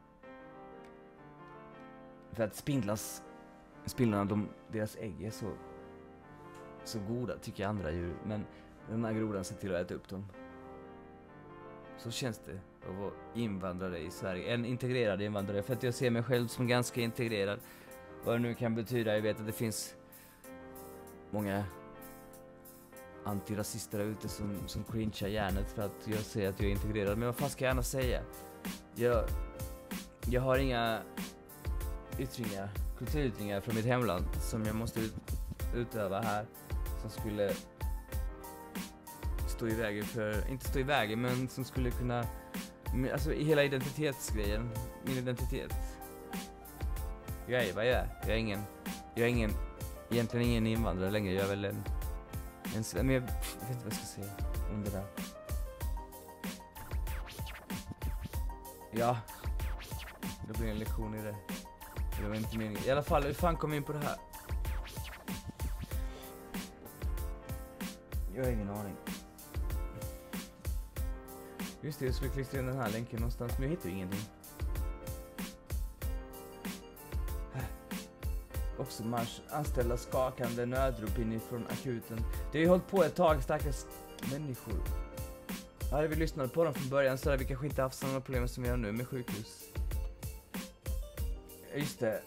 att spindlarna deras ägg är så goda tycker andra djur, men den här grodan ser till att äta upp dem. Så känns det att vara invandrare i Sverige, en integrerad invandrare, för att jag ser mig själv som ganska integrerad. Vad det nu kan betyda, jag vet att det finns många antirasister där ute som cringear hjärnet för att jag säger att jag är integrerad, men vad fan ska jag gärna säga? Jag har inga kulturyttringar från mitt hemland som jag måste utöva här, som skulle stå i vägen för, inte stå i vägen, men som skulle kunna, alltså i hela identitetsgrejen, min identitet. Jag är vad jag är. Jag är egentligen ingen invandrare längre. Jag är väl en men jag vet inte vad jag ska säga om det där. Ja, det blir en lektion i det. Det var inte meningen. I alla fall, hur fan kom jag in på det här? Jag har ingen aning. Just det, jag skulle klistra in den här länken någonstans, men jag hittar ingenting. Också mars, anställda skakande nödrop inifrån akuten. Det har ju hållit på ett tag, stackars människor. Hade vi lyssnat på dem från början så hade vi kanske inte haft samma problem som vi har nu med sjukhus. Just det.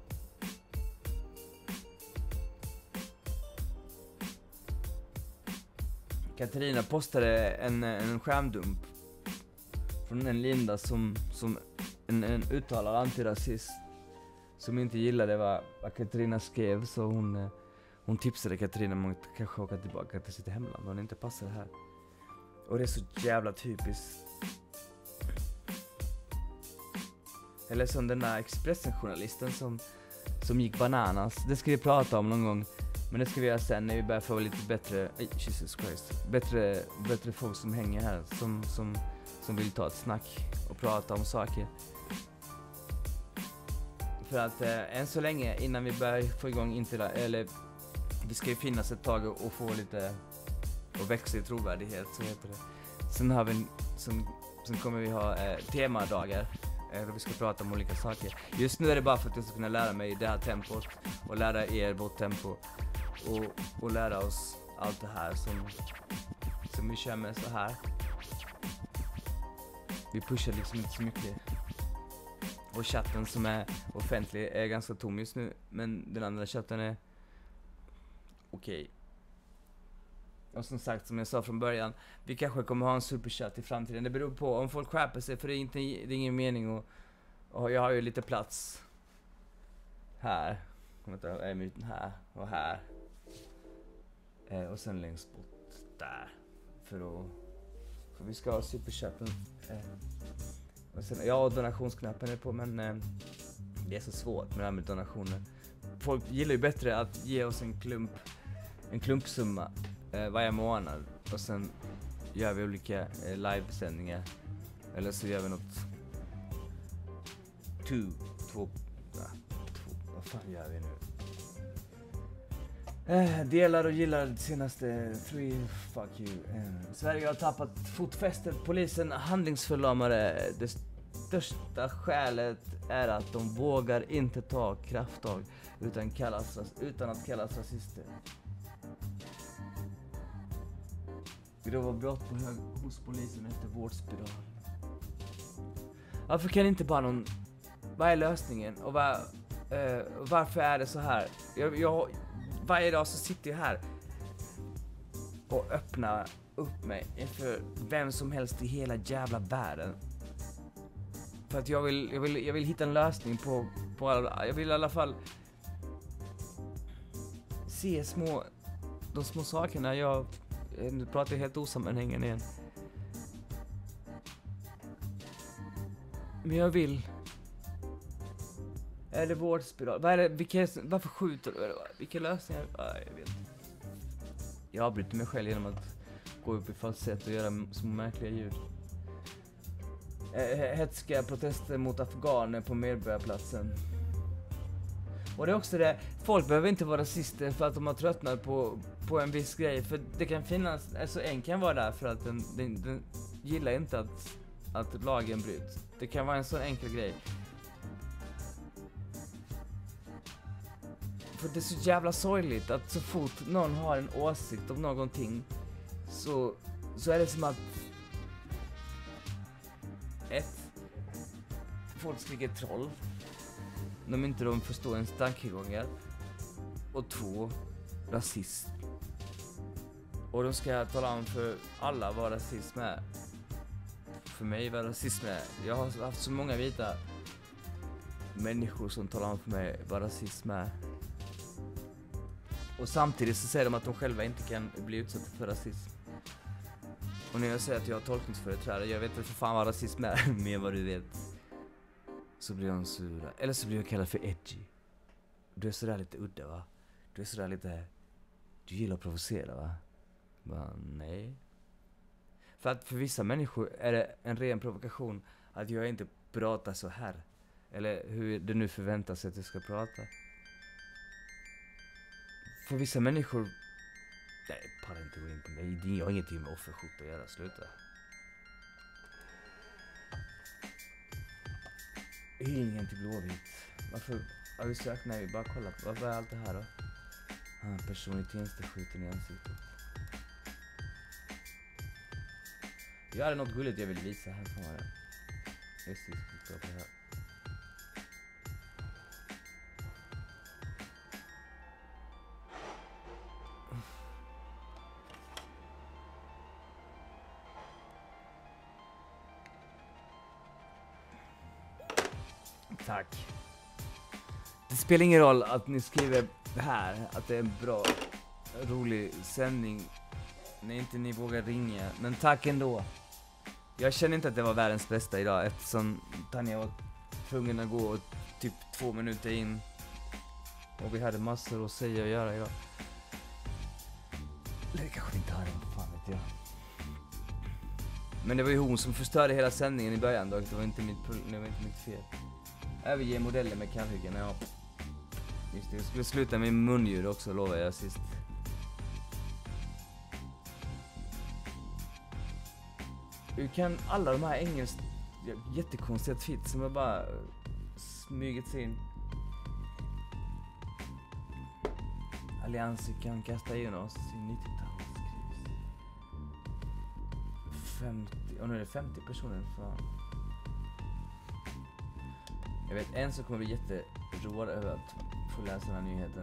Katarina postade en skärmdump från en Linda som en uttalad antirasist som inte gillade vad Katarina skrev, så hon tipsade Katarina om att kanske åka tillbaka till sitt hemland och hon inte passar här. Och det är så jävla typiskt. Eller som den där Expressen-journalisten som gick bananas. Det ska vi prata om någon gång. Men det ska vi göra sen när vi börjar få lite bättre... Jesus Christ. Bättre folk som hänger här. Som vill ta ett snack och prata om saker. För att än så länge, innan vi börjar få igång eller det ska ju finnas ett tag och få lite... och växa i trovärdighet, så heter det. Sen har vi... Sen kommer vi ha temadagar. Då vi ska prata om olika saker. Just nu är det bara för att jag ska kunna lära mig det här tempot. Och lära er vårt tempo. Och lära oss allt det här som vi kör med så här. Vi pushar liksom inte så mycket. Och chatten som är offentlig är ganska tom just nu. Men den andra chatten är okej. Och som sagt, som jag sa från början, vi kanske kommer ha en superchat i framtiden. Det beror på om folk skärper sig, för det är ingen mening och jag har ju lite plats här. Är myten här och här. Och sen längst bort där. För vi ska ha superköpen. Och sen, ja, donationsknappen är på, men det är så svårt med det här med donationer. Folk gillar ju bättre att ge oss en klumpsumma varje månad. Och sen gör vi olika livesändningar. Eller så gör vi något vad fan gör vi nu? Delar och gillar det senaste 3, fuck you. Sverige har tappat fotfästet, polisen handlingsförlamade. Det största skälet är att de vågar inte ta krafttag utan att kallas rasister. Grova brott på hos polisen efter vårdspiral. Varför kan inte bara vad är lösningen? Och varför är det så här? Varje dag så sitter jag här och öppnar upp mig inför vem som helst i hela jävla världen. För att jag vill hitta en lösning på alla. Jag vill i alla fall se de små sakerna. Nu pratar jag helt osammanhängande igen. Men jag vill. Är det vårdspiral? Varför skjuter du? Vilka lösningar? Jag vet inte. Jag avbryter mig själv genom att gå upp i falsett och göra små märkliga ljud. Hetska protester mot afghaner på Medborgarplatsen. Och det är också det, folk behöver inte vara rasister för att de har tröttnat på en viss grej. För det kan finnas, alltså en kan vara där för att den gillar inte att lagen bryts. Det kan vara en sån enkel grej. För det är så jävla sorgligt att så fort någon har en åsikt om någonting så är det som att folk skriker troll när inte de förstår ens tankegångar, och 2, rasism. Och de ska tala om för alla vad rasism är. För mig vad rasism är. Jag har haft så många vita människor som talar om för mig vad rasism är. Och samtidigt så säger de att de själva inte kan bli utsatta för rasism. Och när jag säger att jag har tolkningsföreträdare, jag vet inte för fan vad rasism är, mer vad du vet, så blir de sura. Eller så blir jag kallad för edgy. Du är sådär lite udda, va? Du är sådär lite... Du gillar att provocera, va? Va, nej. För att för vissa människor är det en ren provokation att jag inte pratar så här. Eller hur det nu förväntas att jag ska prata. För vissa människor... Nej, bara inte gå in på mig. Jag har ingenting med offerskjort att göra. Sluta. Hyllningen till Blåvitt. Varför har vi sökt? Nej, vi bara kolla på. Vad är allt det här då? Person i Tensta skjuten i ansiktet. Jag hade något gulligt jag vill visa här. Fan var det. Just det, ska vi ta på det här. Tack. Det spelar ingen roll att ni skriver här att det är en bra, rolig sändning när inte ni vågar ringa. Men tack ändå. Jag känner inte att det var världens bästa idag eftersom Tanja var tvungen att gå typ 2 minuter in. Och vi hade massor att säga och göra idag. Eller det kanske vi inte hade, vad fan vet jag. Men det var ju hon som förstörde hela sändningen i början då. Det var inte mitt fel. Överge modellen med kallhyggen, ja. Just det, jag skulle sluta med munljud också, lovar jag sist. Hur kan alla de här jättekonstiga tweets som har bara smugit sig in? Alliansen kan kasta in oss i 90-talskris. 50, och nu är det 50 personer, fan. Jag vet en som kommer bli jätteroad över att få läsa den här nyheten.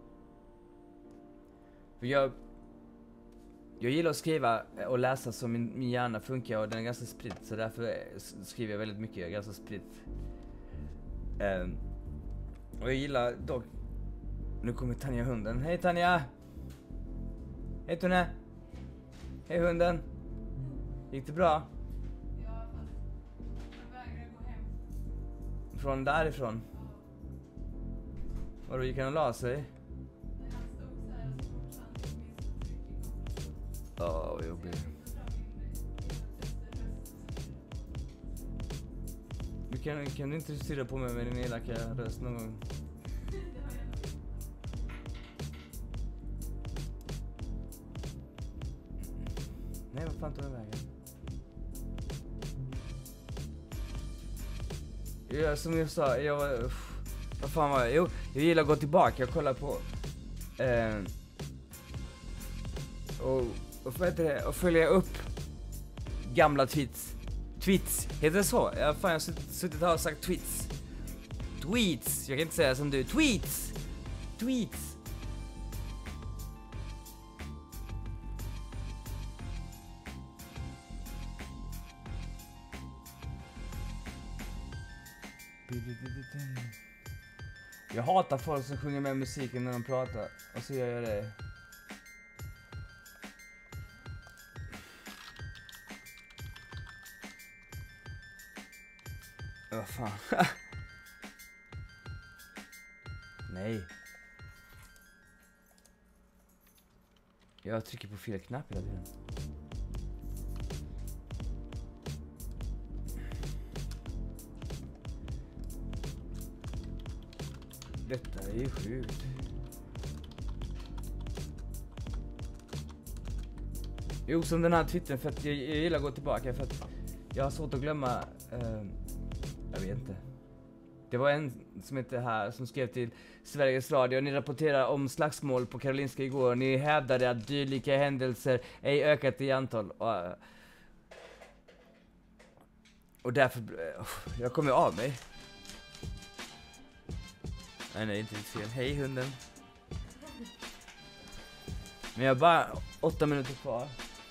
För jag gillar att skriva och läsa som min hjärna funkar, och den är ganska spridd, så därför skriver jag väldigt mycket, jag är ganska spridd. Och jag gillar dock... Nu kommer Tanja hunden. Hej Tanja! Hej Tone! Hej hunden! Gick det bra? Ja, fast jag vägrar gå hem. Från därifrån? Ja. Och då gick han och la sig? När han stod så här så fort han fick min tryck i gången. Ja, vad jobbigt. Jag fick ta fram min röst. Kan du inte styra på mig med din elaka röst någon gång? Det har jag nog. Nej, vad fan tog den vägen? Ja, som jag sa, vad fan var jag? Jo, jag gillar att gå tillbaka och kolla på... och vad heter det? Och följa upp gamla tweets. Tweets, heter det så? Jag har suttit här och sagt tweets. Tweets, jag kan inte säga som du. Tweets! Tweets! Jag hatar folk som sjunger med musiken när de pratar. Och så gör jag det. Vad fan. Nej. Jag trycker på fel knapp hela tiden. Detta är ju sjukt. Jo, som den här twittern, för att jag gillar att gå tillbaka för att jag har svårt att glömma, jag vet inte. Det var en som heter här som skrev till Sveriges Radio. Ni rapporterar om slagsmål på Karolinska igår. Ni hävdade att dylika händelser ej ökat i antal. Och därför, jag kommer av mig. Nej, inte fel. Hej hunden. Men jag har bara 8 minuter kvar.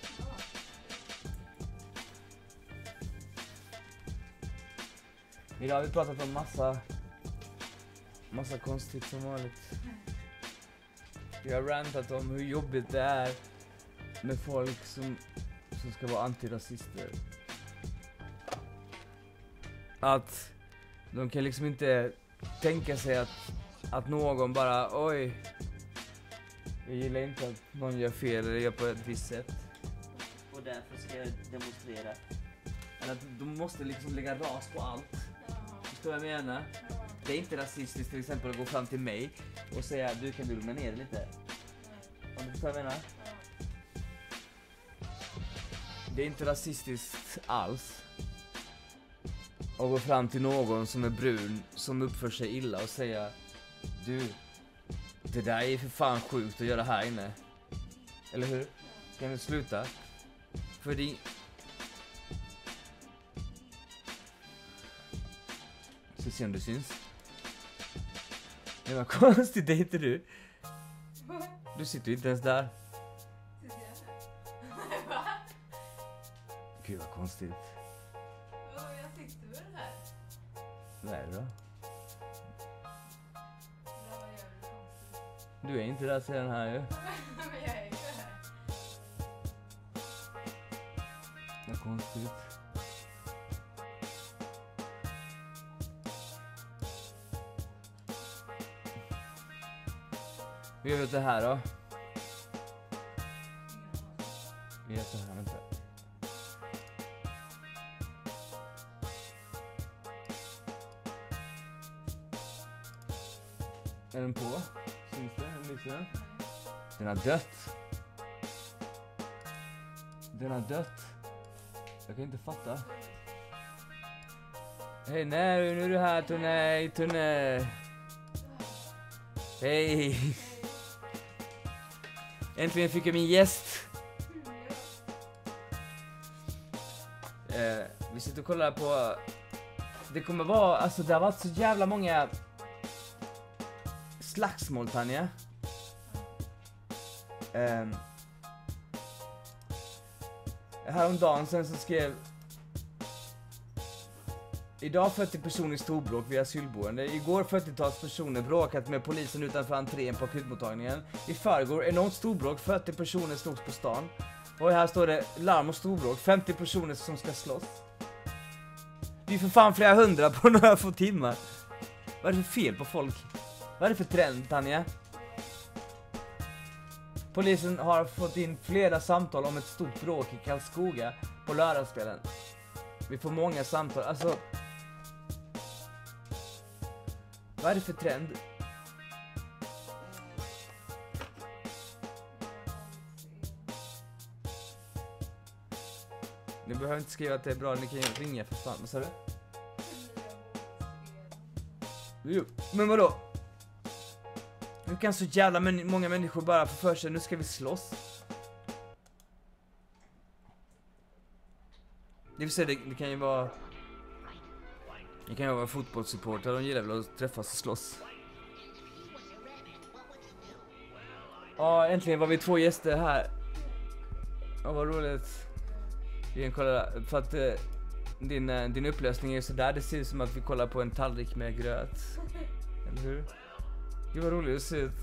Idag har vi pratat om massa konstigt som vanligt. Vi har rantat om hur jobbigt det är med folk som ska vara antirasister. Att de kan liksom inte tänka sig att någon bara, oj, jag gillar inte att någon gör fel eller gör på ett visst sätt. Och därför ska jag demonstrera. Eller att de måste liksom lägga ras på allt. Förstår vad jag menar? Det är inte rasistiskt till exempel att gå fram till mig och säga, du kan lugna ner dig lite. Om du förstår vad jag menar? Det är inte rasistiskt alls att gå fram till någon som är brun, som uppför sig illa och säga, du, det där är för fan sjukt att göra här inne. Eller hur? Kan du sluta? För det... Så se om du syns. Det var konstigt, det heter du. Du sitter ju inte ens där. Gud vad konstigt. Jag sitter väl här. Vad är det då? Vad gör du konstigt? Du är inte där sedan här ju. Men jag är ju här. Vad konstigt. Vi gör det här då. Vi gör så här, vänta. Är den på? Syns det? Lyser den? Den har dött. Den har dött. Jag kan inte fatta. Hej, nej, nu är du här, Tone. Tone. Hej. Äntligen fick jag min gäst. Vi sitter och kollar på... Det kommer vara... Alltså det har varit så jävla många... slagsmål, Tanja. Häromdagen sen så skrev Idag 40 personer i storbråk vid asylboende. Igår 40-tals personer bråkat med polisen utanför entrén på akutmottagningen. I förrgår enormt storbråk, 40 personer slogs på stan. Och här står det larm och storbråk, 50 personer som ska slåss. Det är för fan flera hundra på några få timmar. Vad är det för fel på folk? Vad är det för trend, Tanja? Polisen har fått in flera samtal om ett stort bråk i Karlskoga på lördagskvällen. Vi får många samtal, alltså... Vad är det för trend? Ni behöver inte skriva att det är bra, ni kan ju ringa för fan, vad sa du? Jo, men vadå? Hur kan så jävla många människor bara få för sig, nu ska vi slåss? Det vill säga, det kan ju vara... Det kan ju vara fotbollssupportrar, de gillar väl att träffas och slåss. Ja, äntligen var vi 2 gäster här. Ja, vad roligt. Vi kan kolla, för att din upplösning är så där. Det ser ut som att vi kollar på en tallrik med gröt. Eller hur? Gud vad roligt att se ut.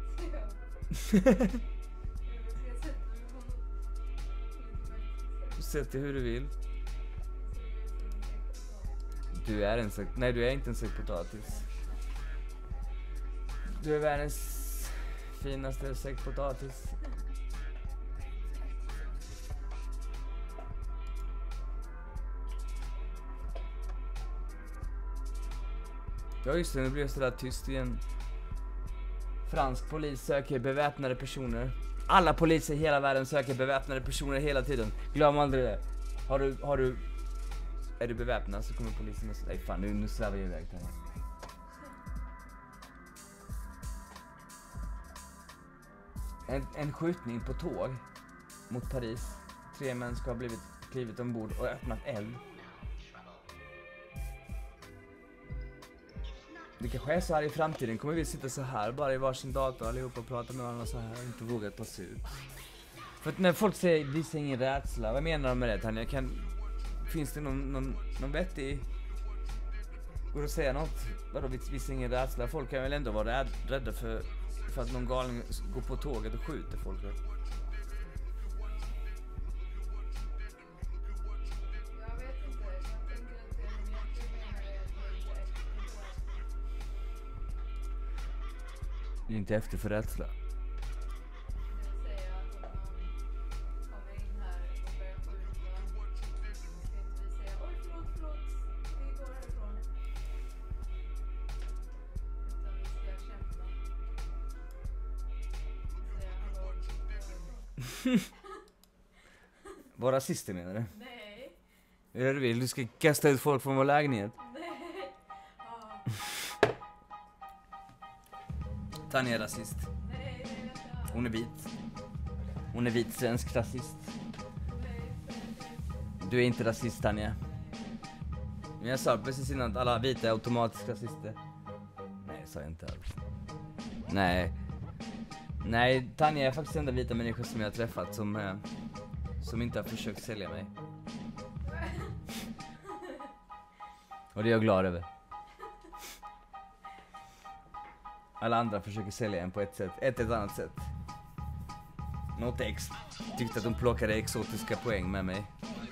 Sätt det hur du vill. Du är en säck... Nej, du är inte en säck potatis. Du är världens finaste säck potatis. Ja just det, nu blir jag sådär tyst igen. Fransk polis söker beväpnade personer. Alla poliser i hela världen söker beväpnade personer hela tiden. Glöm aldrig det. Är du beväpnad så kommer polisen och säger nej fan, nu svävar jag iväg. En skjutning på tåg mot Paris. 3 män ska ha klivit ombord och öppnat eld. Det kanske är så här i framtiden. Kommer vi sitta så här bara i varsin dator allihopa och prata med varandra så här och inte våga ta sig ut. För att när folk säger visa ingen rädsla, vad menar de med det, Tanja? Finns det någon vettig... Går det att säga något? Vadå visa ingen rädsla? Folk kan väl ändå vara rädda för att någon galning går på tåget och skjuter folk. Jag vet inte. Jag tänker att det är egentligen menar är Det är inte efter för rädsla. det vill säga att om någon kommer in här och börjar skjuta ska inte vi säga oj förlåt, vi går härifrån. Utan vi ska kämpa. Säga hallå. Var rasister menar du? Nej. Är det du vill? Du ska kasta ut folk från vår lägenhet. Nej. Ja. Tanja är rasist. Nej, det är detta. Hon är vit. Hon är vit svensk rasist. Du är inte rasist, Tanja. Men jag sa precis innan att alla vita är automatiskt rasister. Nej, sa jag inte alls. Nej, Tanja är faktiskt den enda vita människa som jag har träffat som inte har försökt sälja mig. Och det är jag glad över. Alla andra försöker sälja en på ett sätt, ett annat sätt. Notex tyckte att de plockade exotiska poäng med mig.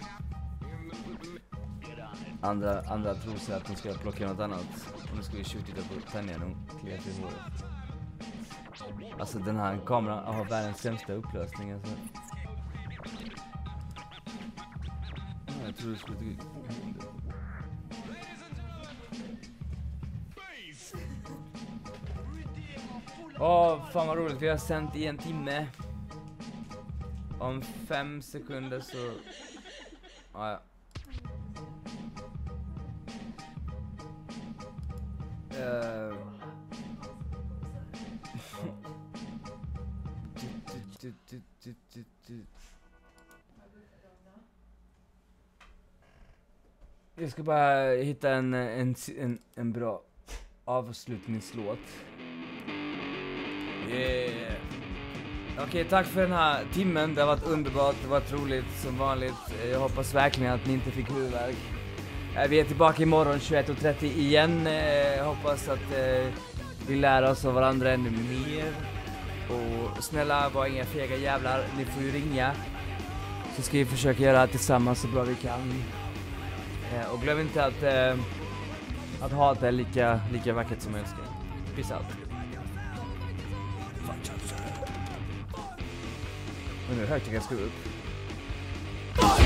Andra tror sig att de ska plocka något annat. Och nu ska vi skjuta på Tanja och klia till håret. Alltså den här kameran har världens sämsta upplösning alltså. Jag tror det skulle tycka. Fan vad roligt, vi har sänt i 1 timme. Om 5 sekunder så... Ja. Jag ska bara hitta en bra avslutningslåt. Yeah. Okej, tack för den här timmen. Det har varit underbart, det har varit roligt som vanligt. Jag hoppas verkligen att ni inte fick huvudvärk. Vi är tillbaka imorgon 21:30 igen. Hoppas att vi lär oss av varandra ännu mer. Och snälla, var inga fega jävlar. Ni får ju ringa. Så ska vi försöka göra det tillsammans så bra vi kan. Och glöm inte att hata är lika vackert som älskar. Peace out. Men nu högt jag ska upp.